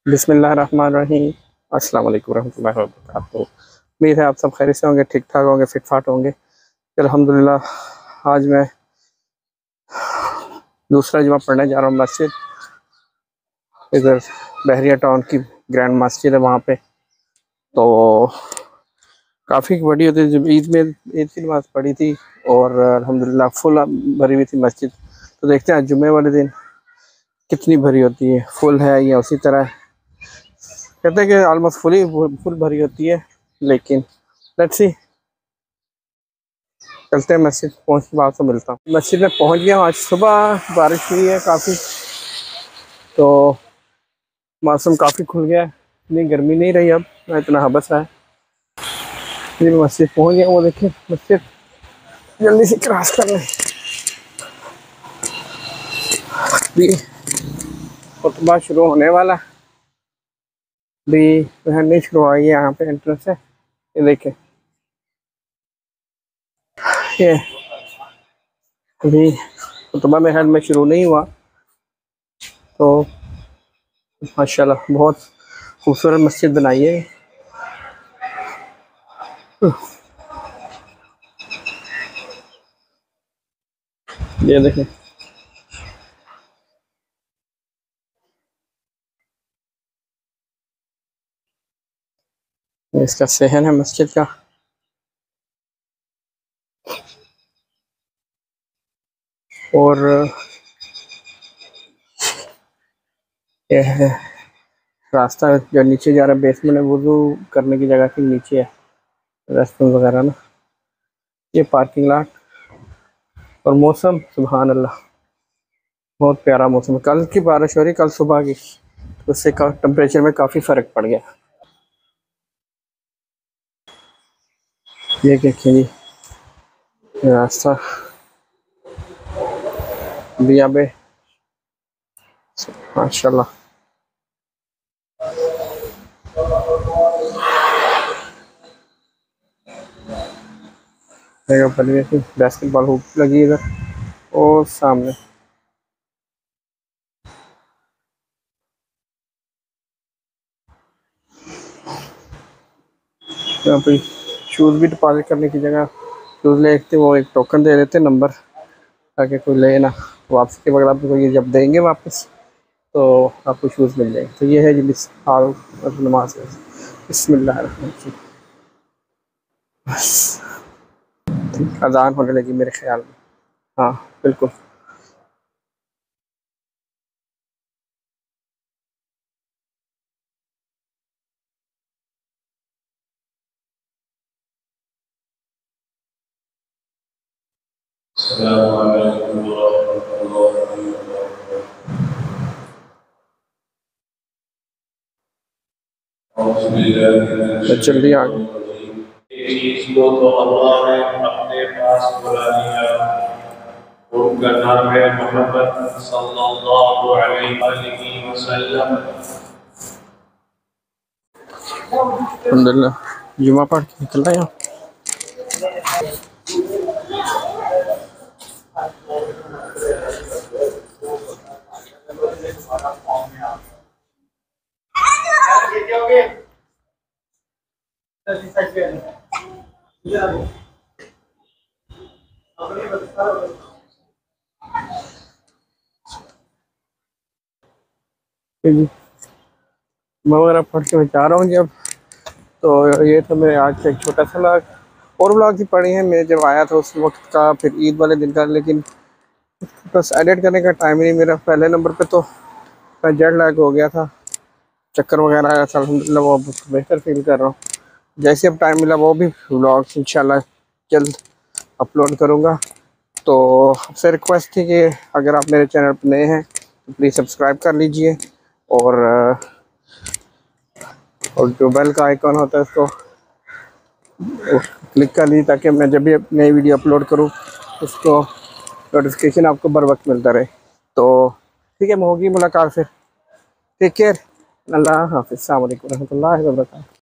बिस्मिल्लाहिर्रहमानिर्रहीम। अस्सलाम वालेकुम रहमतुल्लाहि व बरकातुहू। उम्मीद है आप सब खैरियत से होंगे, ठीक ठाक होंगे, फिट फाट होंगे। अल्हम्दुलिल्लाह आज मैं दूसरा जुमा पढ़ने जा रहा हूँ मस्जिद, इधर बहरिया टाउन की ग्रैंड मस्जिद है वहाँ पे। तो काफ़ी बड़ी होती है। जब ईद की नमाज़ पढ़ी थी और अल्हम्दुलिल्लाह फुल भरी हुई थी मस्जिद। तो देखते हैं जुम्मे वाले दिन कितनी भरी होती है, फुल है या उसी तरह। कहते हैं कि ऑलमोस्ट फुल भरी होती है, लेकिन लेट्स सी। चलते हैं मस्जिद, पहुँच के बाद तो मिलता हूँ। मस्जिद में पहुँच गया हूँ। आज सुबह बारिश हुई है काफ़ी, तो मौसम काफ़ी खुल गया है, इतनी गर्मी नहीं रही अब, ना इतना हबस है। फिर मस्जिद पहुँच गया। वो देखिए मस्जिद जल्दी से क्रॉस कर लें। भी खुतबा शुरू होने वाला, भी नहीं शुरू हुआ। ये यहाँ पे एंट्रेंस है, ये देखें। ये अभी खुतबा मेरे ख्याल में शुरू नहीं हुआ। तो माशाल्लाह बहुत खूबसूरत मस्जिद बनाई है। ये देखें, इसका सहन है मस्जिद का। और ये है रास्ता जो नीचे जा रहा है, बेसमेंट है, वुज़ू करने की जगह के नीचे है, रेस्टोरेंट वगैरह ना। ये पार्किंग लॉट। और मौसम सुभान अल्लाह, बहुत प्यारा मौसम है। कल की बारिश हो रही, कल सुबह की, तो उससे टेम्परेचर में काफ़ी फ़र्क पड़ गया। ये देखिए जी, रास्ता दिया बे माशाल्लाह। बास्केटबॉल हुप लगी इधर और सामने। यहाँ पे शूज़ भी डिपॉजिट करने की जगह, शूज़ ले सकते, वो एक टोकन दे देते नंबर, ताकि कोई ले ना। वापसी के वक्त आपको ये जब देंगे वापस, तो आपको शूज़ मिल जाएंगे। तो ये है जी नमाज। बिस्मिल्लाह बस अज़ान होने लगी मेरे ख्याल में। हाँ बिल्कुल। जल्दी आ गए। चीज को तो अल्लाह ने अपने पास बुला लिया, उनका नाम है मोहम्मद सल्लल्लाहु अलैहि वसल्लम। अल्हम्दुलिल्लाह जुमा पढ़ के निकल आया। मैं वगैरह पढ़ के मैं जा रहा हूँ जब। तो ये तो मेरे आज से एक छोटा सा व्लॉग, और व्लॉग ही पढ़ी है मैं जब आया था उस वक्त का, फिर ईद वाले दिन का। लेकिन बस एडिट करने का टाइम ही नहीं मेरा। पहले नंबर पे तो मैं जेट लैग हो गया था, चक्कर वगैरह आया था। अल्हम्दुलिल्लाह वो बेहतर फील कर रहा हूँ। जैसे अब टाइम मिला वो भी व्लॉग इंशाल्लाह जल्द अपलोड करूँगा। तो आपसे रिक्वेस्ट थी कि अगर आप मेरे चैनल पर नए हैं तो प्लीज़ सब्सक्राइब कर लीजिए, और जो बेल का आइकॉन होता है उसको क्लिक कर लीजिए, ताकि मैं जब भी नई वीडियो अपलोड करूँ उसको नोटिफिकेशन आपको बर वक्त मिलता रहे। तो ठीक है, होगी मुलाकात फिर। टेक केयर, अल्लाह हाफ़िज़, अस्सलाम वालेकुम रहमतुल्लाहि व बरकातहू।